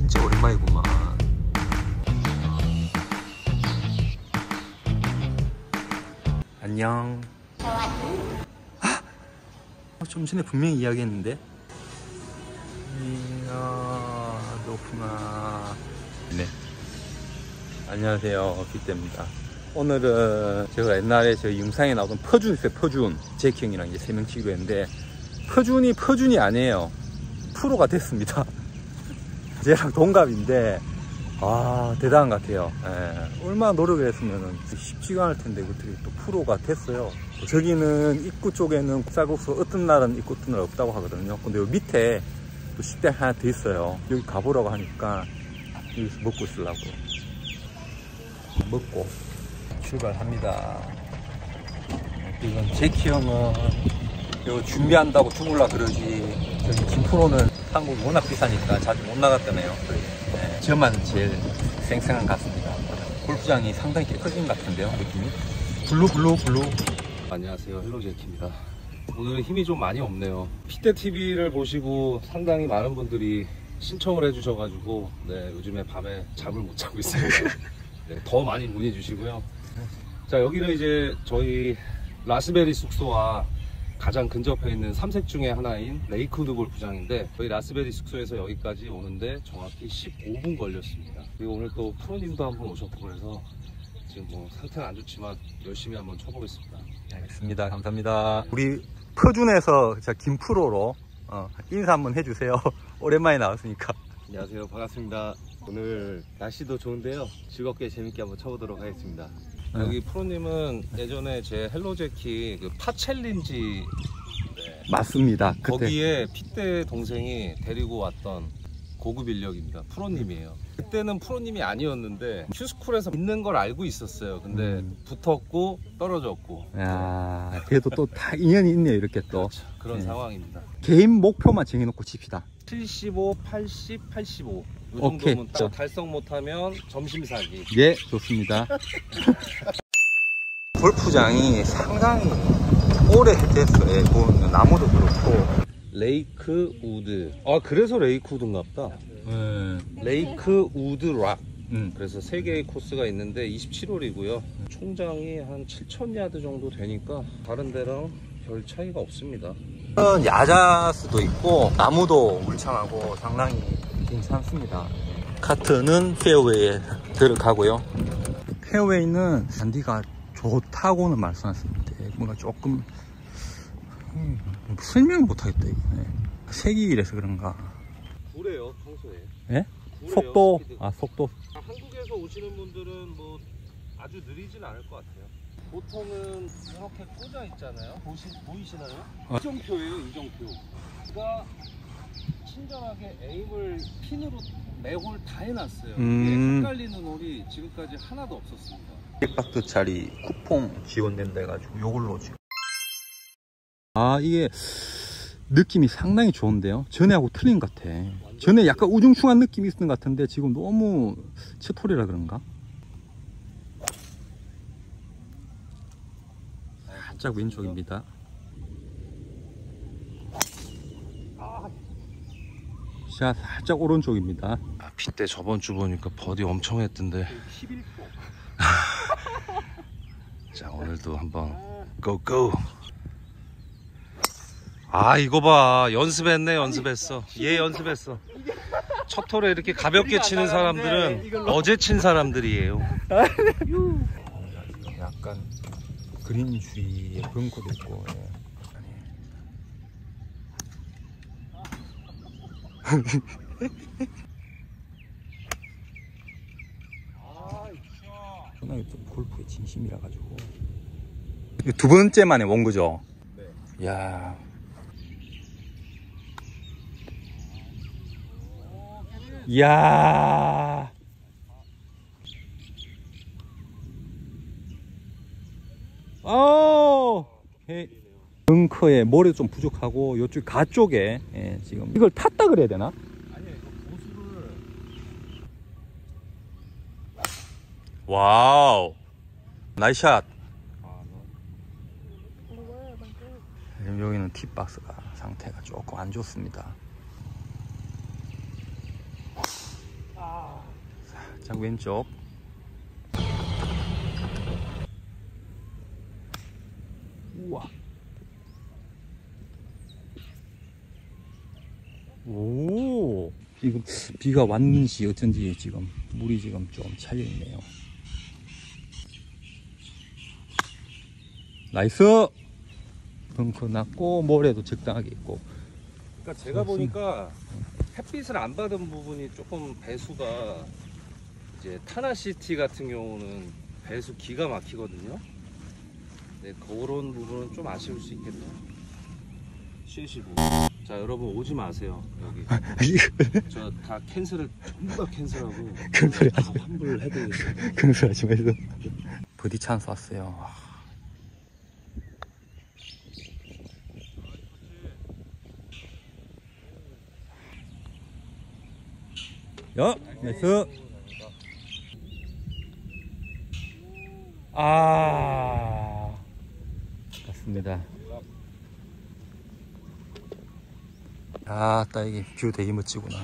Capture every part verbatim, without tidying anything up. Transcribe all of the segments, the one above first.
진짜 오랜만이구만. 안녕. 아! 좀 전에 분명히 이야기했는데. 이야, 너구나. 네. 안녕하세요, 빅대입니다. 오늘은 제가 옛날에 저희 영상에 나오던 퍼준 있어요. 퍼준. 제키 형이랑 이제 세 명 치기로 했는데, 퍼준이 퍼준이 아니에요. 프로가 됐습니다. 쟤랑 동갑인데, 아, 대단한 것 같아요. 예, 얼마나 노력을 했으면 쉽지가 않을 텐데 어떻게 또 프로가 됐어요. 저기는 입구 쪽에는 쌀국수 어떤 날은 있고 어떤 날 없다고 하거든요. 근데 여기 밑에 또 식당 하나 더 있어요. 여기 가보라고 하니까 여기서 먹고 있으려고. 먹고 출발합니다. 이건 제키 형은 이거 준비한다고 죽을라 그러지. 저기 김프로는 한국이 워낙 비싸니까 자주 못 나갔다네요. 네, 저만 제일 쌩쌩한 것 같습니다. 골프장이 상당히 깨끗한 것 같은데요, 느낌이. 블루 블루 블루. 안녕하세요, 헬로제키입니다. 오늘은 힘이 좀 많이 없네요. 핏대티비를 보시고 상당히 많은 분들이 신청을 해주셔가지고 네, 요즘에 밤에 잠을 못 자고 있습니다. 네, 더 많이 문의 주시고요. 자, 여기는 이제 저희 라스베리 숙소와 가장 근접해 있는 삼색 중에 하나인 레이크우드 골프장인데, 저희 라스베리 숙소에서 여기까지 오는데 정확히 십오 분 걸렸습니다. 그리고 오늘 또 프로님도 한번 오셨고 그래서 지금 뭐 상태는 안 좋지만 열심히 한번 쳐보겠습니다. 네, 알겠습니다. 감사합니다. 우리 퍼준에서 김프로로 어, 인사 한번 해주세요. 오랜만에 나왔으니까. 안녕하세요, 반갑습니다. 오늘 날씨도 좋은데요, 즐겁게 재밌게 한번 쳐보도록 하겠습니다. 네. 여기 프로님은 예전에 제 헬로제키 그 파챌린지 네, 맞습니다. 그때. 거기에 핏대 동생이 데리고 왔던 고급 인력입니다. 프로님이에요. 그때는 프로님이 아니었는데 큐스쿨에서 있는 걸 알고 있었어요. 근데 음. 붙었고 떨어졌고. 야, 그래도 또 다 인연이 있네요, 이렇게 또. 그렇죠. 그런 네. 상황입니다. 개인 목표만 정해놓고 칩시다. 칠십오, 팔십, 팔십오. 이 오케이. 정도면 딱 달성 못하면 점심 사기. 예, 좋습니다. 골프장이 상당히 오래됐어요. 보면 나무도 그렇고. 레이크 우드. 아, 그래서 레이크 우드인가 보다. 네. 레이크 우드 락. 음. 그래서 세 개의 코스가 있는데 이십칠 홀이고요. 총장이 한 칠천 야드 정도 되니까 다른 데랑 별 차이가 없습니다. 야자수도 있고 나무도 울창하고 상당히 괜찮습니다. 카트는 페어웨이에 들어가고요. 페어웨이는 잔디가 좋다고는 말씀하셨는데 뭔가 조금 음, 설명을 못하겠다. 네. 색이라서 그런가. 구래요, 평소에. 예? 구래요, 속도. 스피드가. 아, 속도. 한국에서 오시는 분들은 뭐 아주 느리진 않을 것 같아요. 보통은 이렇게 꽂아 있잖아요. 보시, 보이시나요? 어. 이정표예요, 이정표. 그가 친절하게 에임을 핀으로 매홀 다 해놨어요. 음. 이게 헷갈리는 홀이 지금까지 하나도 없었습니다. 백박스 짜리 쿠폰 지원된다 해가지고 요걸로 지금. 아, 이게 느낌이 상당히 좋은데요. 전에하고 틀린 것 같아. 전에 약간 우중충한 느낌이 있었던 것 같은데 지금 너무 첫 홀이라 그런가? 살짝 왼쪽입니다. 자, 살짝 오른쪽입니다. 아, 핏대 저번 주 보니까 버디 엄청 했던데. 십일 호. 자, 오늘도 한번 고고. 아, 이거 봐, 연습했네. 연습했어. 얘 연습했어. 첫 홀에 이렇게 가볍게 치는 사람들은 어제 친 사람들이에요. 약간 그린 주위에 벙커도 있고. 예. 워낙에 또 골프에 진심이라 가지고. 두 번째 만에 온 거죠? 네. 야. 이야. 어. 벙커에 모래 좀 부족하고 요쪽 가쪽에 예, 지금 이걸 탔다 그래야 되나? 아니요, 이거 보수를. 와우. 나이스 샷. 여기는 팁박스가 상태가 조금 안 좋습니다. 살짝 왼쪽. 우와. 오. 지금 비가 왔는지 어쩐지 지금 물이 지금 좀 차려 있네요. 나이스. 벙커 났고 모래도 적당하게 있고. 그러니까 제가 보니까 햇빛을 안 받은 부분이 조금 배수가 이제 타나시티 같은 경우는 배수 기가 막히거든요. 네, 그런 부분은 좀 아쉬울 수 있겠네요. 쉬시고. 자, 여러분 오지 마세요. 여기. 저 다 캔슬을 전부 다 캔슬하고. 그런 소리 다 하지 마. 환불을 해드리겠습니다. 그런 소리 하지 마세요. 버디 찬스 왔어요. 야, 나이스. 아, 맞습니다. 아, 따 이게 뷰 되게 멋지구나.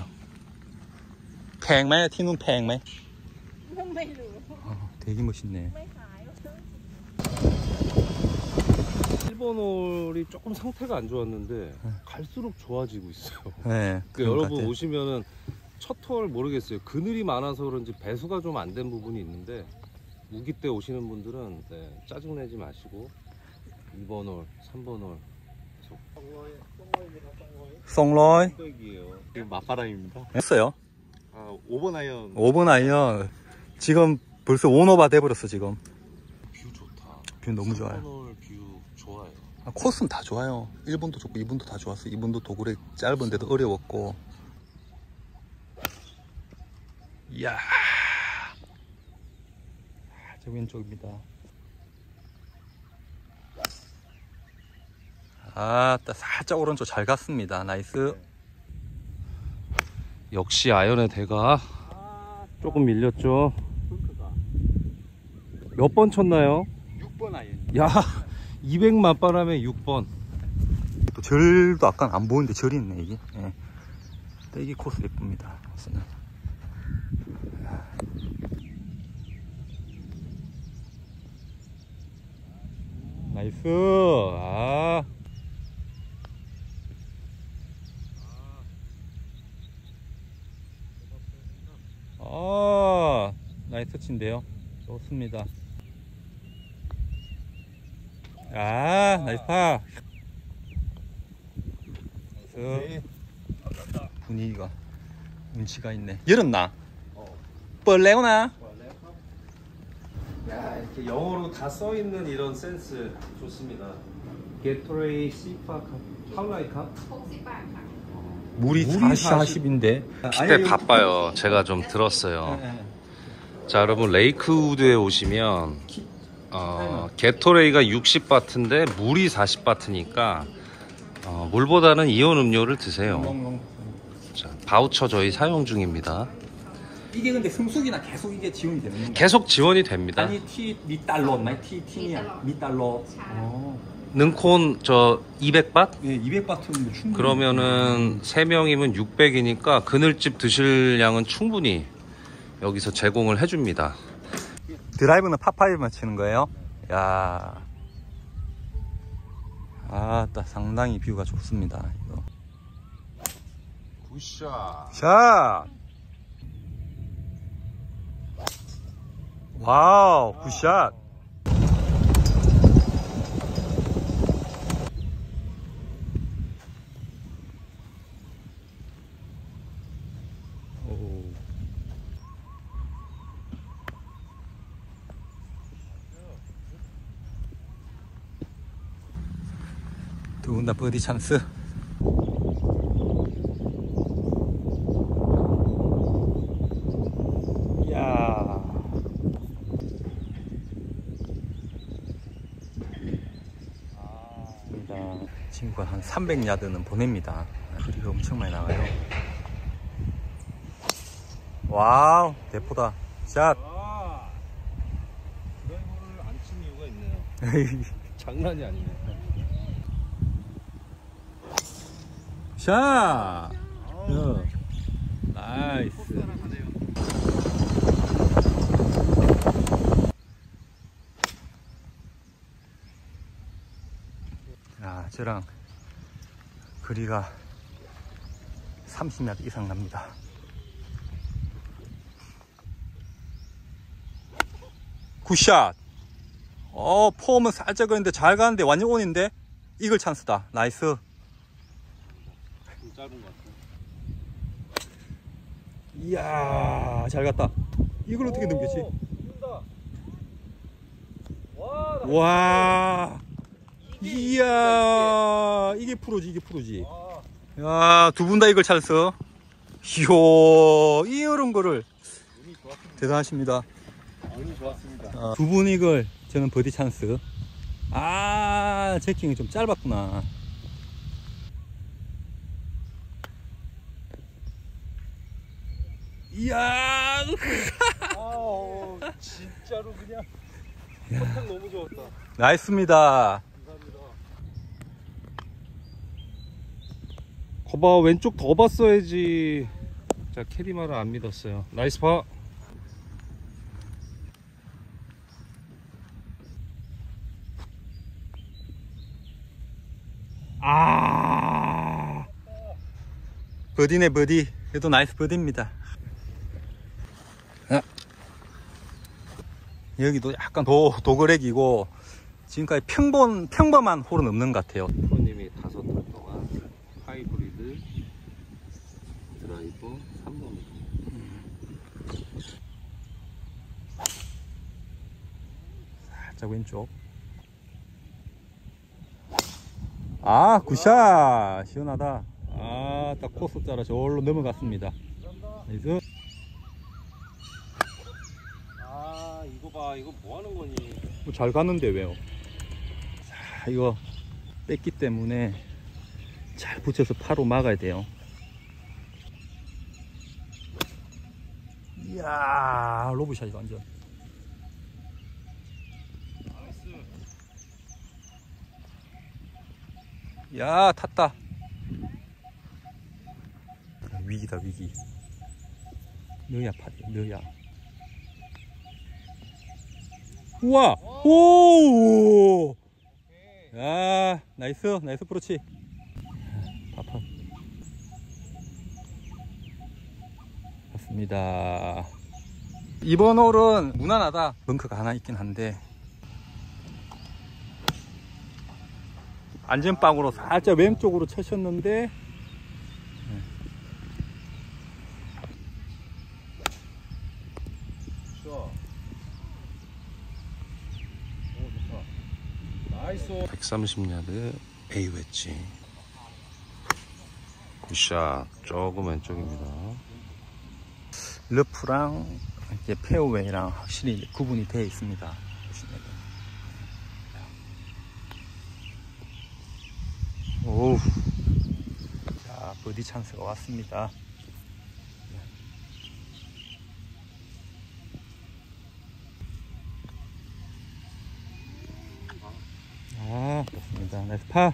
팽매, 티눈 팽매. ไม่รู้ 어, 되게 멋있네. ไม่ขาย 일본 홀이 조금 상태가 안 좋았는데 갈수록 좋아지고 있어요. 네, 그 그런 것 여러분 같아요. 오시면은 첫 홀 모르겠어요. 그늘이 많아서 그런지 배수가 좀 안 된 부분이 있는데 우기 때 오시는 분들은 네, 짜증내지 마시고 이 번 홀, 삼 번 홀 계속 송로이 흑백이에요. 지금 맞바람입니다. 했어요. 아, 오 번 아이언. 오 번 아이언. 지금 벌써 원오바 돼버렸어 지금. 뷰 좋다. 뷰 너무 삼 좋아요. 번 홀 뷰 좋아요. 아, 코스는 다 좋아요. 일 번도 좋고 이 번도 다 좋았어. 이 번도 도굴에 짧은데도 어려웠고. 이야. 아, 저 왼쪽입니다. 아, 따 살짝 오른쪽 잘 갔습니다. 나이스. 역시 아연의 대가 조금 밀렸죠. 몇 번 쳤나요? 육 번 아이언. 야, 이백 맞바람에 육 번. 또 절도 아까 안 보이는데 절이 있네 이게. 예. 이게 코스 예쁩니다. 코스는. 나이스. 아. 아, 나이스 터치인데요. 좋습니다. 아, 나이스 파. 나이스. 분위기가 운치가 있네. 열었나? 뻘레오나? 야, 이렇게 영어로 다 써 있는 이런 센스 좋습니다. 게토레이 씨파 하울라이카. หกสิบบาทค่ะ 물이 물이 사십인데. 핏대 바빠요. 제가 좀 들었어요. 자, 여러분 레이크우드에 오시면 어, 게토레이가 육십 바트인데 물이 사십 바트니까 어, 물보다는 이온 음료를 드세요. 자, 바우처 저희 사용 중입니다. 이게 근데 승수기나 계속 이게 지원이 되는 건가요? 계속 지원이 됩니다. 아니 티 미달러 맞나요? 티 티니야 미달러. 어. 능콘 저 이백 바트? 예, 이백 바트면 충분히. 그러면은 세 명이면 육백이니까 그늘집 드실 양은 충분히 여기서 제공을 해줍니다. 드라이브는 파파이브만 치는 거예요? 야. 아, 따 상당히 뷰가 좋습니다. 이거. 굿샷. 샷. 와우, 굿샷. 오. 두 분 다 버디 찬스. 이야. 친구가 한 삼백 야드는 보냅니다. 거리가 엄청 많이 나가요. 와우, 대포다. 샷. 아, 드라이버를 안 친 이유가 있네요. 장난이 아니네. 샷. 야. 나이스. 저랑 거리가 삼십 야드 이상 납니다. 굿샷. 어, 폼은 살짝 그런데 잘 가는데 완전 온인데. 이글 찬스다. 나이스. 좀 짧은 것 같아. 이야, 잘 갔다. 이걸 어떻게 넘겼지? 와, 와, 이야, 이게 프로지, 이게 프로지. 야, 두 분 다 이걸 찬스. 이요, 이런 거를. 대단하십니다. 운이 좋았습니다. 어, 두 분 이걸, 저는 버디 찬스. 아, 제킹이 좀 짧았구나. 이야, 아, 진짜로 그냥 컨택 너무 좋았다. 나이스입니다. 감사합니다. 거봐, 왼쪽 더 봤어야지. 자, 캐디 말을 안 믿었어요. 나이스 파. 아, 버디네 버디. 그래도 나이스 버디입니다. 아. 여기도 약간 도, 도그렉이고 지금까지 평범, 평범한 홀은 없는 것 같아요. 프로님이 다섯 달 동안 하이브리드 드라이버 삼 번. 살짝 왼쪽. 아, 굿샷. 시원하다. 아, 딱 코스 따라 저울로 넘어갔습니다. 나이스. 아, 이거 봐. 이거 뭐 하는 거니? 잘 갔는데 왜요? 자, 이거 뺐기 때문에 잘 붙여서 파로 막아야 돼요. 이야, 로브샷이 완전. 야, 탔다. 위기다, 위기. 너야 파리, 너야. 우와! 오! 야, 나이스, 나이스 프로치. 파파. 맞습니다. 이번 홀은 무난하다. 벙커가 하나 있긴 한데. 안전빵으로 살짝 왼쪽으로 쳐셨는데. 백삼십 야드 A 웨지. 굿샷. 조금 왼쪽입니다. 러프랑 이제 페어웨이랑 확실히 구분이 되어 있습니다. 오, 자, 버디 찬스가 왔습니다. 아, 좋습니다. 나이스 파.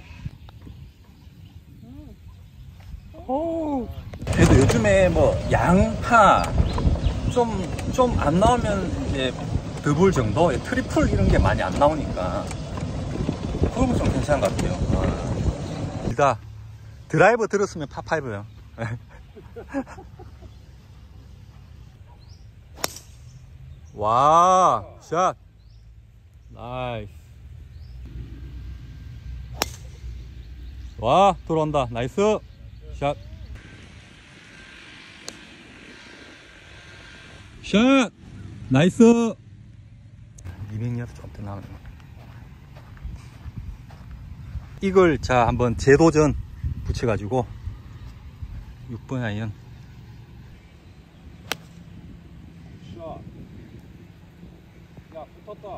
오, 그래도 요즘에 뭐 양파 좀 좀 안 나오면 이제 더블 정도, 트리플 이런 게 많이 안 나오니까 그러면 좀 괜찮은 것 같아요. 아. 일단 드라이버 들었으면 파파이브요. 와, 샷. 나이스. 와, 들어온다. 나이스. 샷. 샷. 나이스. 이백 야드 좀 더 나오네. 이걸 자 한번 재도전 붙여가지고 육 번 아이언. 야, 붙었다.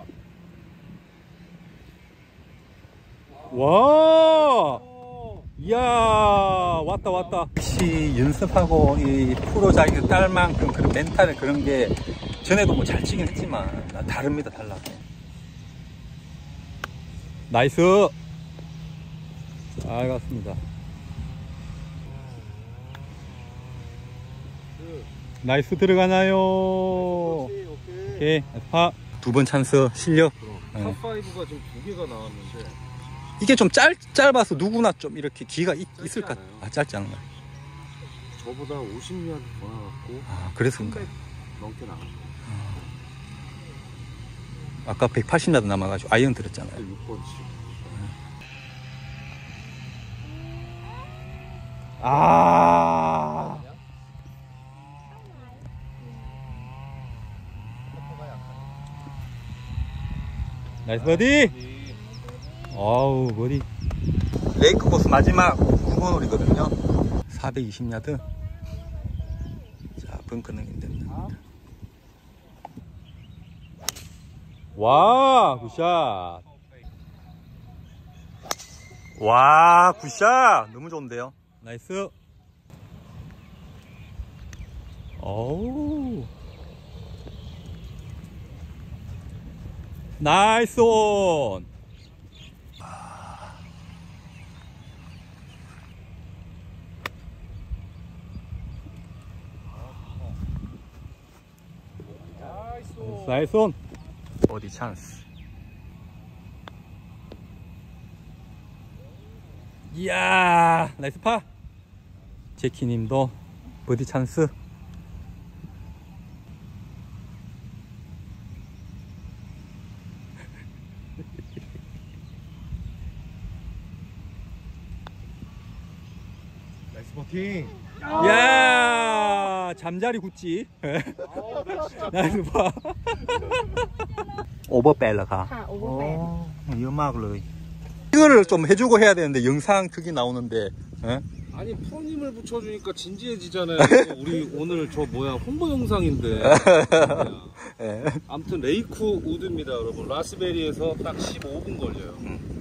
와, 이야, 왔다 왔다. 역시 연습하고 이 프로 자격을 딸 만큼 그런 멘탈 그런 게 전에도 뭐 잘 치긴 했지만 다릅니다. 달라. 나이스. 잘 갔습니다. 나이스. 들어가나요? 오케이, 오케이. 오케이. 파. 두 번 찬스 실력. 탑오가 지금 두 개가 나왔는데 이게 좀 짧, 짧아서 누구나 좀 이렇게 기가 있, 있을 것 같아. 아, 짧지 않은 거야. 저보다 오십 야드 더 나갔고 아, 그랬습니까? 삼백 넘게 나갔고 아까 백팔십 야드 남아가지고 아이언 들었잖아요. 육 번 치. 아. 나이스 버디. 아우 버디. 레이크 코스 마지막 구 번 홀이거든요. 사백이십 야드. 자, 벙커는 힘듭니다. 와, 굿샷. 와, 굿샷. 너무 좋은데요. 나이스. 어우. 나이스 온. 나이스 온. 버디 찬스. 이야, 나이스 파. 제키님도 버디 찬스. 나이스 버팅. 이야, 잠자리 굳지. 나이스 파. 오버뺄러가. ค่ะ โอเวอร์แปด 위험하길래 이거를 좀 해주고 해야 되는데 영상 크게 나오는데. 에? 아니 프로님을 붙여주니까 진지해지잖아요. 우리 오늘 저 뭐야 홍보 영상인데. 예. 아무튼 레이크 우드입니다, 여러분. 라스베리에서 딱 십오 분 걸려요.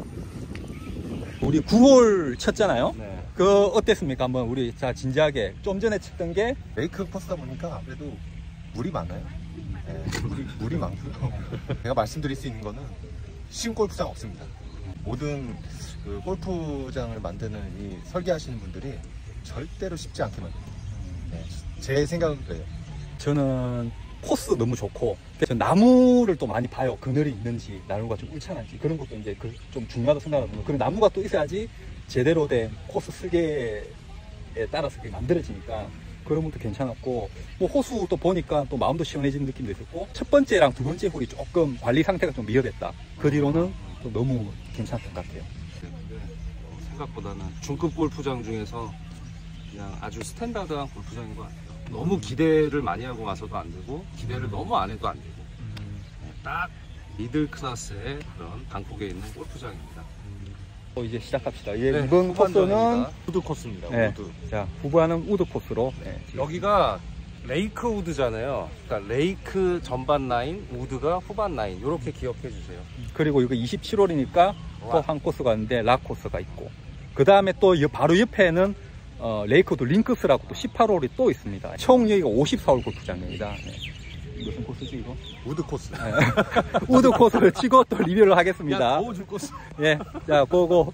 우리 구 홀 쳤잖아요. 네. 그 어땠습니까? 한번 우리 자 진지하게 좀 전에 쳤던 게 레이크 코스다 보니까 아무래도 물이 많아요. 네, 물이, 물이 많고요. 제가 말씀드릴 수 있는 거는 쉬운 골프장 없습니다. 모든 그 골프장을 만드는 이 설계하시는 분들이 절대로 쉽지 않게 만듭니다. 네, 제 생각은 그래요. 저는 코스 너무 좋고 그래서 나무를 또 많이 봐요. 그늘이 있는지 나무가 좀 울창한지 그런 것도 이제 그 좀 중요하다고 생각하거든요. 그리고 나무가 또 있어야지 제대로 된 코스 설계에 따라서 그게 만들어지니까 그런 것도 괜찮았고 뭐 호수 또 보니까 또 마음도 시원해지는 느낌도 있었고 첫 번째랑 두 번째 홀이 조금 관리 상태가 좀 미흡했다. 그 뒤로는 또 너무 괜찮았던 것 같아요. 생각보다는 중급 골프장 중에서 그냥 아주 스탠다드한 골프장인 것 같아요. 너무 기대를 많이 하고 와서도 안 되고 기대를 너무 안 해도 안 되고 딱 미들 클래스의 그런 방콕에 있는 골프장입니다. 또 이제 시작합시다. 예, 네, 이번 코스는 후반전입니다. 우드 코스입니다. 네, 우드. 자 후보하는 우드 코스로 네, 여기가 레이크 우드잖아요. 그러니까 레이크 전반 라인, 우드가 후반 라인. 이렇게 기억해 주세요. 그리고 이거 이십칠 홀이니까 또 한 코스가 있는데 락 코스가 있고 그 다음에 또 바로 옆에는 어, 레이크우드 링크스라고 또 십팔 홀이 또 있습니다. 총 여기가 오십사 홀 골프장입니다. 네. 무슨 코스지 이거? 우드 코스. 네. 우드 코스를 치고 또 리뷰를 하겠습니다. 도와줄 코스. 예, 자 고고.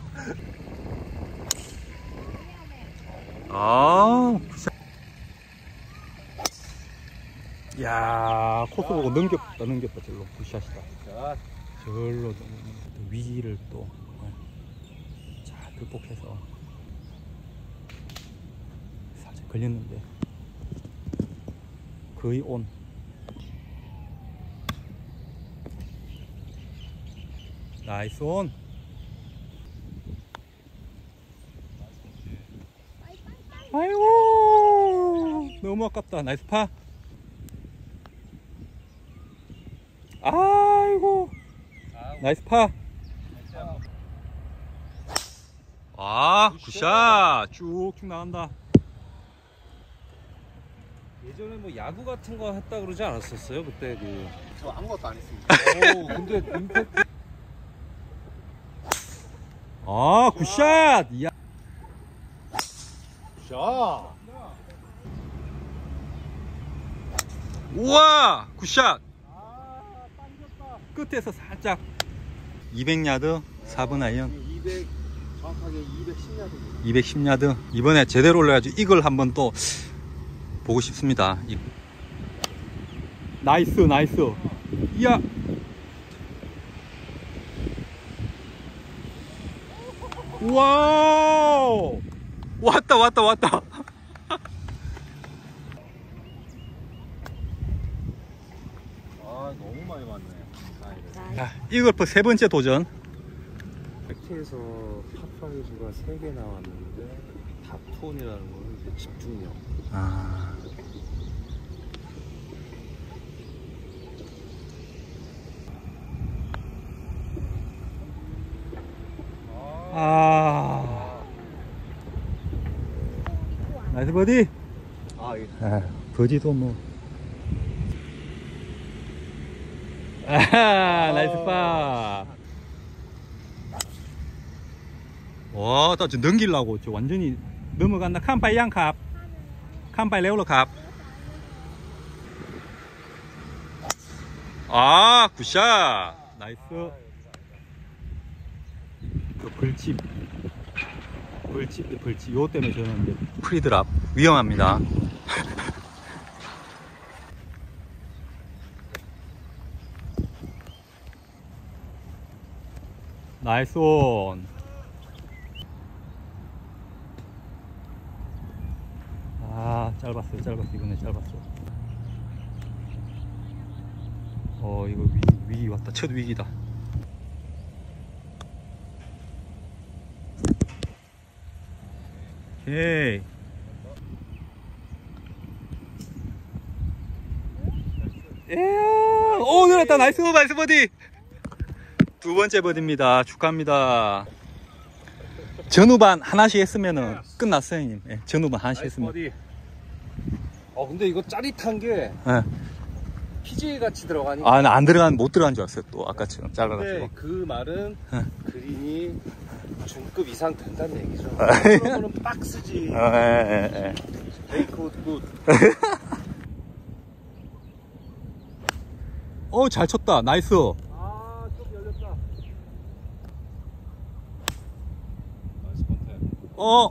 아, 야 코스 보고 넘겼다 넘겼다 절로 굿샷이다. 자, 절로 위기를 또 잘 극복해서 살짝 걸렸는데 거의 온. 나이스 온. 아이고 너무 아깝다. 나이스 파. 아이고 나이스 파. 아 굿샷 쭉쭉 나간다. 예전에 뭐 야구 같은 거 했다 그러지 않았었어요? 그때 그. 저 아무것도 안 했습니다. 오, 근데 임팩트. 아 굿샷. 이야. 자, 우와 굿샷. 끝에서 살짝 이백 야드 사 번 아이언. 이백 정확하게 이백십 야드. 이백십 야드. 이번에 제대로 올려가지고 이걸 한번 또 보고 싶습니다. 이... 나이스 나이스. 이야. 와우! 왔다, 왔다, 왔다. 아, 너무 많이 왔네. 자, 이글프 세 번째 도전. 백티에서 팝파이브가 세 개 나왔는데 다톤이라는 거는 이제 집중력. 아. 아. 나이스 버디. 아, 예. 아, 버디도 뭐. 아, 나이스 파. 와, 나 지금 넘기려고 저 완전히 넘어간다. 칸파이 양캅. 칸파이 레올로캅. 아, 굿샷. 나이스. 그 벌집. 벌집, 벌집. 요 때문에 저는 이제 프리드랍 위험합니다. 나이스 온. 아, 짧았어요, 짧았어. 이번에 짧았어. 어, 이거 위기, 위기 왔다. 첫 위기다. 오케이. 예, 오, 늘었다. 나이스, 나이스 버디. 두 번째 버디입니다. 축하합니다. 전후반 하나씩 했으면은 끝났어요, 형님. 예, 전후반 하나씩 했으면. 버디. 어, 근데 이거 짜릿한 게 예. 피지에이 같이 들어가니까. 아, 나 안 들어간, 못 들어간 줄 알았어요. 또 아까처럼 근데 짧아가지고. 그 말은 응. 그린이 중급 이상 된다는 얘기죠. 그러면은 박스지. 어, 예, 예, 예. 베이크 굿. 어, 잘 쳤다. 나이스. 아, 좀 열렸다. 나이스 컨택. 어.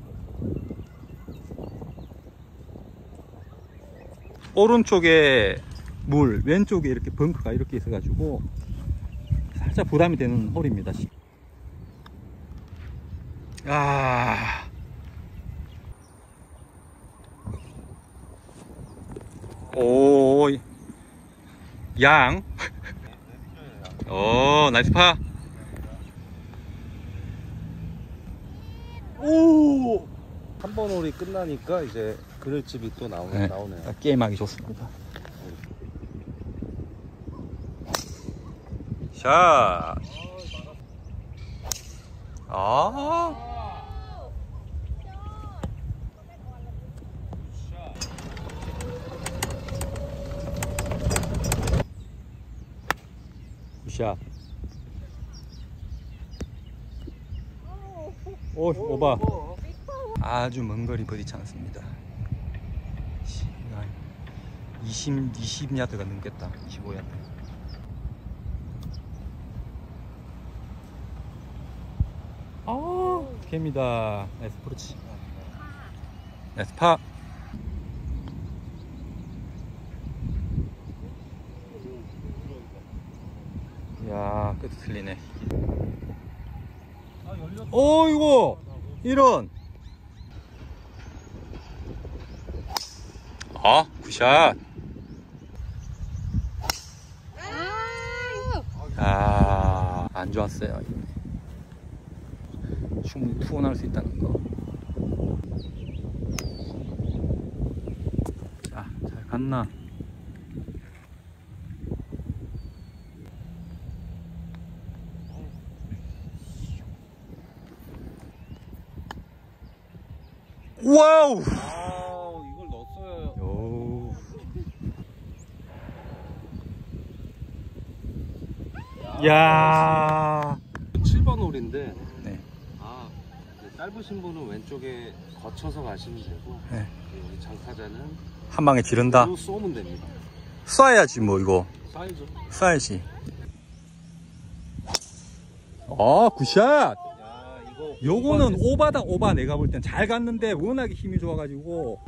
오른쪽에 물, 왼쪽에 이렇게 벙커가 이렇게 있어가지고 살짝 부담이 되는 홀입니다. 아. 오. 양. 오, 나이스 파. 오. 한 번 홀이 끝나니까 이제 그릇집이 또 나오네, 네, 나오네요. 게임하기 좋습니다. 샷. 아. 굿샷. 오, 오바. 아주 먼 거리 버디 찬스입니다. 이십, 이십 야드가 넘겠다. 이십오 야드. 아, 개입니다. 나이스 그렇지. 나이스 파. 야, 끝이 틀리네. 오, 이거 이런. 아, 굿샷. 아, 안 좋았어요. 충분히 투혼할 수 있다는 거. 자, 잘 갔나? 와우! 아, 이걸 넣었어요. 요. 야. 칠 번 홀인데, 네. 아, 이제 짧으신 분은 왼쪽에 거쳐서 가시면 되고, 네. 여기 장타자는 한 방에 지른다. 로 쏘면 됩니다. 쏴야지 뭐 이거. 사이즈. 쏴야지. 아, 굿샷. 야, 이거. 요거는 오바다 오바. 내가 볼 땐 잘 갔는데 워낙에 힘이 좋아가지고.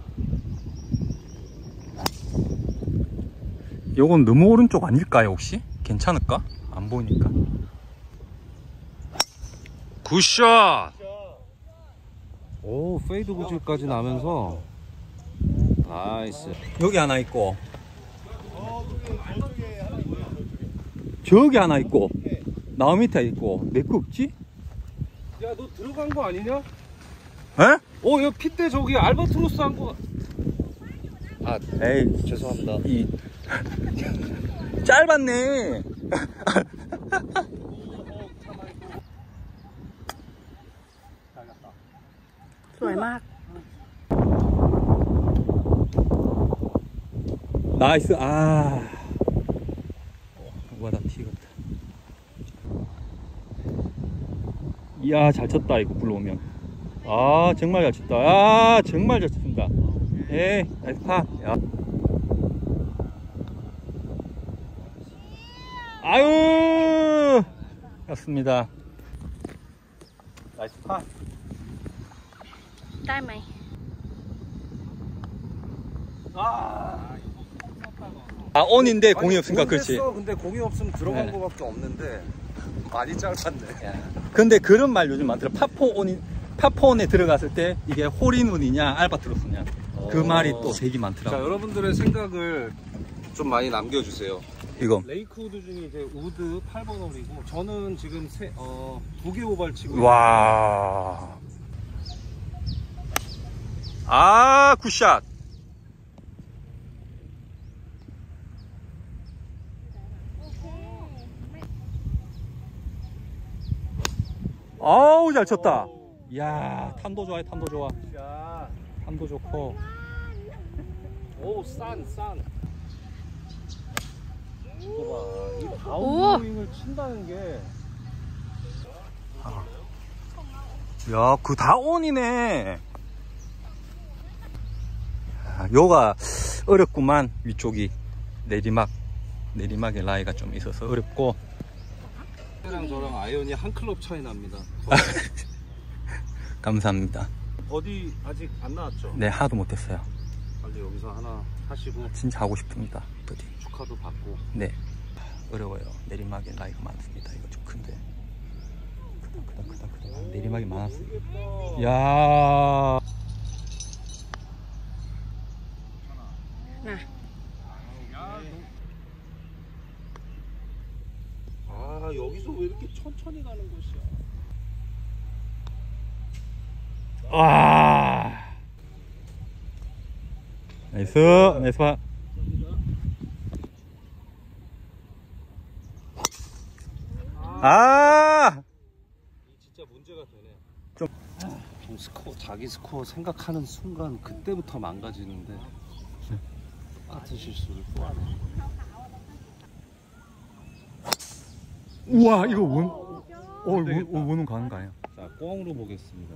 요건 너무 오른쪽 아닐까요 혹시? 괜찮을까? 안 보니까. 굿샷. 오, 페이드 구질까지 나면서 나이스. 여기 하나 있고 저기 하나 있고 나무 밑에 있고 내 거 없지? 야, 너 들어간 거 아니냐? 에? 어, 야, 핏대 저기 알바트로스 한 거. 아, 에이 죄송합니다. 이 짧았네. สวยมาก 나이스. 아 와다 튀었다. 이야 잘 쳤다 이거 불러오면. 아 정말 잘 쳤다. 아 정말 잘 쳤습니다. 에이 나이스 파. 야. 아유 였습니다. 나이스 파. ได้ไหม 아 온인데 공이 없으니까 그렇지. 근데 공이 없으면 들어간 네. 거밖에 없는데 많이 짧았네. 근데 그런 말 요즘 많더라. 파포 온이 파포온에 들어갔을 때 이게 홀인운이냐 알바트로스냐 그 말이 또 되게 자, 많더라고. 여러분들의 생각을 좀 많이 남겨주세요. 이거 레이크 우드 중에 이제 우드 팔 번 홀이고 저는 지금 세, 어, 두 개 오발 치고 와. 아 굿샷. 아우 잘 쳤다. 이야 탄도 좋아요. 탄도 좋아. 야, 탄도 좋고. 오, 싼, 싼. 이거 봐, 이 오! 다운스윙을 친다는 게. 야 그 다 온이네. 야, 요가 어렵구만. 위쪽이 내리막 내리막의 라이가 좀 있어서 어렵고. 랑 저랑 아이언이 한 클럽 차이 납니다. 감사합니다. 어디 아직 안 나왔죠? 네 하나도 못했어요. 빨리 여기서 하나 하시고 진짜 하고 싶습니다. 버디. 축하도 받고. 네 어려워요. 내리막에 라이가 많습니다. 이거 좀 큰데 크다 크다 크다 크다. 내리막이 많았어요. 야 아, 여기서 왜 이렇게 천천히 가는 곳이야? 와 나이스 나이스 파. 아 진짜 문제가 되네. 좀- 좀 스코어, 자기 스코어 생각하는 순간 그때부터 망가지는데 똑같은 실수를 또 하네. 우와 이거 원 어, 원, 원, 원은 가는 거 아니야? 자, 꽝으로 보겠습니다.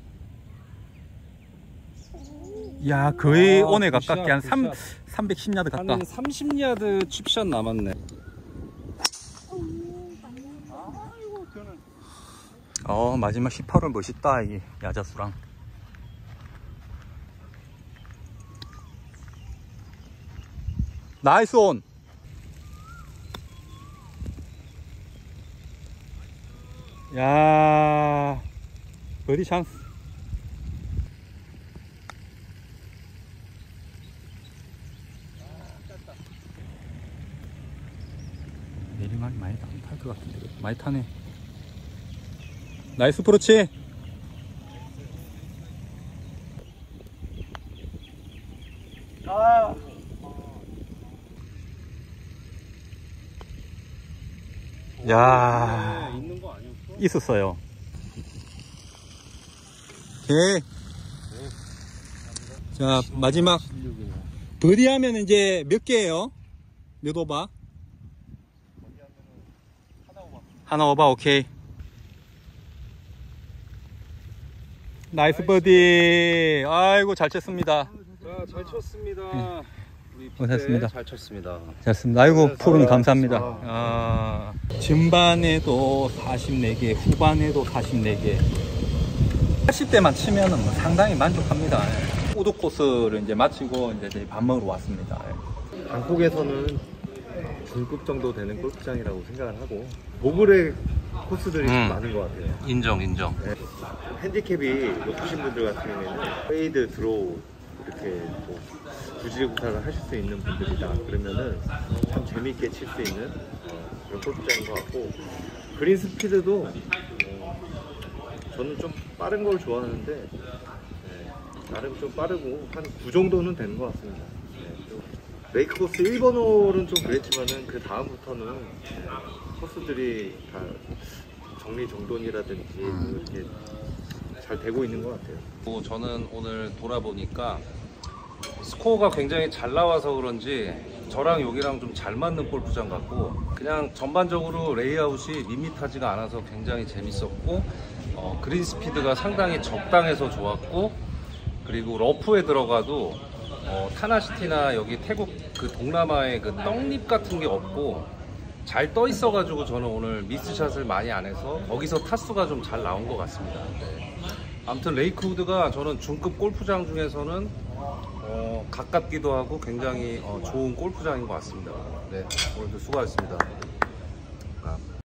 야 거의 아, 온에 굿샷, 가깝게 한 삼, 굿샷. 삼백십 야드 가까. 한 삼십 야드 칩샷 남았네. 어 마지막 십팔 홀 멋있다 이 야자수랑. 나이스 온. 야 버디 찬스. 내리막이 많이 안 탈 것 같은데 많이 타네. 나이스 프로치. 아. 야 네, 있는 거 아니었어? 있었어요. 오케이. 자 마지막 버디 하면 이제 몇 개예요? 몇 오바? 하나 오바. 오케이. 나이스 버디. 아이고 잘 쳤습니다. 자, 잘 쳤습니다. 우리 고생했습니다. 잘 쳤습니다. 잘했습니다. 아이고 프로님 감사합니다. 아, 전반에도 사십사 개, 후반에도 사십사 개. 팔십 대만 치면은 뭐 상당히 만족합니다. 우드 코스를 이제 마치고 이제 저희 밥 먹으러 왔습니다. 한국에서는 중급 정도 되는 골프장이라고 생각을 하고 보글에 코스들이 음. 많은 것 같아요. 인정, 인정. 네. 핸디캡이 높으신 분들 같은 경우에는 페이드 드로우 이렇게 뭐 부지구사를 하실 수 있는 분들이다 그러면은 참 재미있게 칠 수 있는 어, 그런 골프장인 것 같고, 그린 스피드도 어, 저는 좀 빠른 걸 좋아하는데 네, 나름 좀 빠르고 한 구 정도는 되는 것 같습니다. 네, 좀 레이크 코스 일 번 홀은 좀 그랬지만은 그 다음부터는 네, 코스들이 다 정리정돈이라든지 뭐 이렇게 잘 되고 있는 것 같아요. 뭐 저는 오늘 돌아보니까 스코어가 굉장히 잘 나와서 그런지 저랑 여기랑 좀 잘 맞는 골프장 같고, 그냥 전반적으로 레이아웃이 밋밋하지가 않아서 굉장히 재밌었고, 어, 그린 스피드가 상당히 적당해서 좋았고, 그리고 러프에 들어가도 어, 타나시티나 여기 태국 그 동남아의 그 떡잎 같은 게 없고 잘 떠 있어가지고 저는 오늘 미스샷을 많이 안 해서 거기서 타수가 좀 잘 나온 것 같습니다. 네. 아무튼 레이크우드가 저는 중급 골프장 중에서는 어, 가깝기도 하고 굉장히 어, 좋은 골프장인 것 같습니다. 네, 오늘도 수고하셨습니다.